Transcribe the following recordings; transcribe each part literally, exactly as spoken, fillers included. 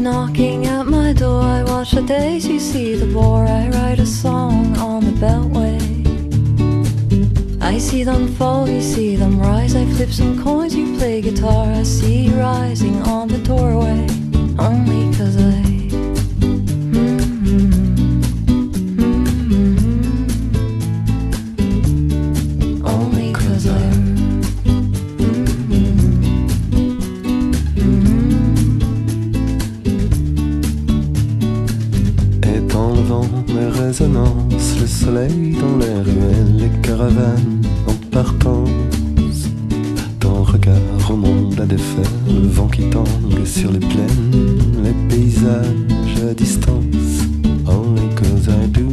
knocking at my door. I watch the days you see the bore. I write a song on the beltway. I see them fall, you see them rise. I flip some coins, you play guitar. I see you rising on the doorway. Only cause I le soleil dans les ruelles, les caravanes en partance. Ton regard remonte à défaire, le vent qui tangue sur les plaines, les paysages à distance. Only cause I do.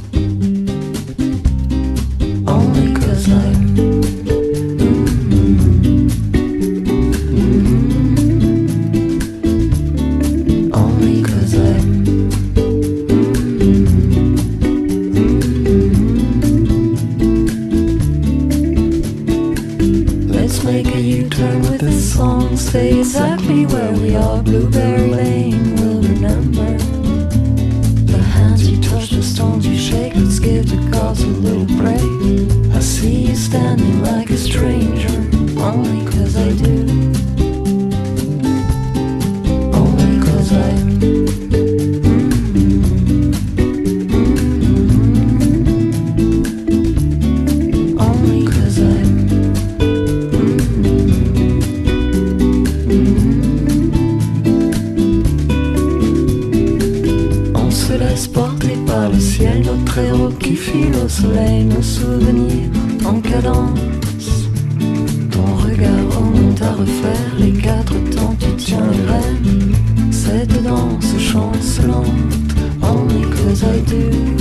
Only cause I do. Stay exactly where we are. Blueberry Lane will remember the hands you touch, the stones you shake. Let's give the gods a little break. I see you standing like a stranger. Only cause I do. Only cause I do. Notre héros qui file au soleil, nos souvenirs en cadence. Ton regard remonte à refaire les quatre temps, tu tiens les rênes. Cette danse chancelante, only cause I do.